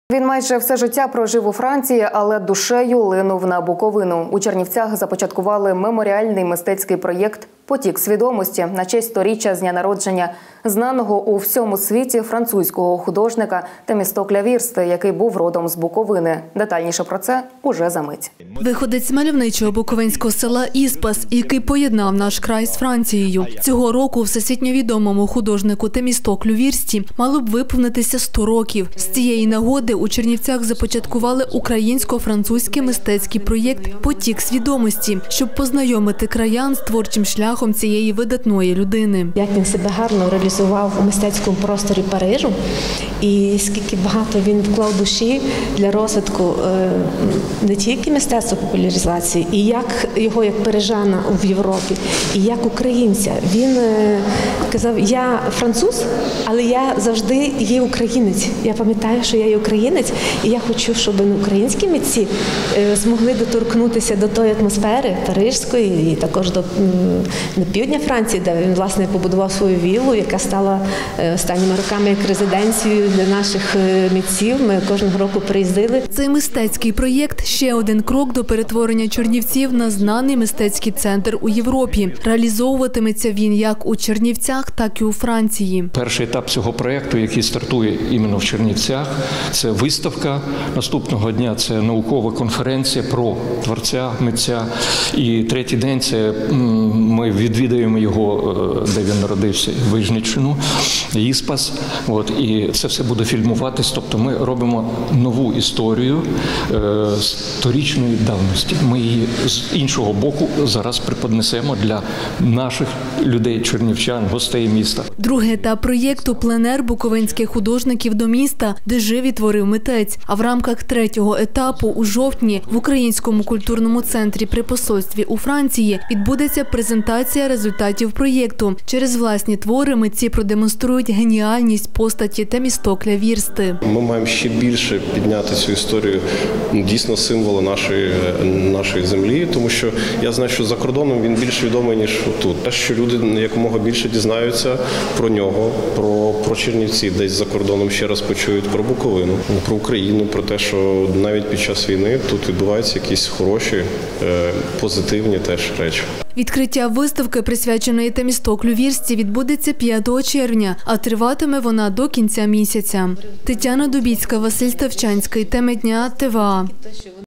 Він майже все життя прожив у Франції, але душею линув на Буковину. У Чернівцях започаткували меморіальний мистецький проєкт «Потік свідомості» на честь 100-річчя з дня народження знаного у всьому світі французького художника Темістокля Вірсти, який був родом з Буковини. Детальніше про це уже за мить. Виходець з мальовничого буковинського села Іспас, який поєднав наш край з Францією. Цього року всесвітньо відомому художнику Темістоклю Вірсті мало б виповнитися 100 років. З цієї нагоди у Чернівцях започаткували українсько-французький мистецький проєкт «Потік свідомості», щоб познайомити краян з творчим шляхом цієї видатної людини. Як він себе гарно реалізував у мистецькому просторі Парижу і скільки багато він вклав душі для розвитку не тільки мистецтва популяризації, і як його як парижана в Європі, і як українця. Він казав: я француз, але я завжди є українець. Я пам'ятаю, що я є українець, і я хочу, щоб українські митці змогли доторкнутися до тої атмосфери парижської і також до півдня Франції, де він, власне, побудував свою віллу, яка стала останніми роками як резиденцією для наших митців. Ми кожного року приїздили. Цей мистецький проєкт – ще один крок до перетворення Чернівців на знаний мистецький центр у Європі. Реалізовуватиметься він як у Чернівцях, так і у Франції. Перший етап цього проєкту, який стартує іменно в Чернівцях, це виставка. Наступного дня – це наукова конференція про творця, митця. І третій день – це ми відвідаємо його, де він народився, Вижниччину, Іспас. І це все буде фільмуватись. Тобто ми робимо нову історію сторічної давності. Ми її з іншого боку зараз преподнесемо для наших людей, чернівчан, гостей міста. Другий етап проєкту – пленер буковинських художників до міста, де жив і творив митець. А в рамках третього етапу у жовтні в Українському культурному центрі при посольстві у Франції відбудеться презентація результатів проєкту. Через власні твори митці продемонструють геніальність постаті Темістокля Вірсти. Ми маємо ще більше підняти цю історію дійсно символу нашої землі, тому що я знаю, що за кордоном він більш відомий, ніж тут. Що люди якомога більше дізнаються про нього, про Чернівці, десь за кордоном ще раз почують про Буковину, про Україну, про те, що навіть під час війни тут відбуваються якісь хороші, позитивні теж речі. Відкриття виставки, присвяченої Темістоклю Вірсті, відбудеться 5 червня, а триватиме вона до кінця місяця. Тетяна Дубіцька, Василь Ставчанський. Теми дня ТВА.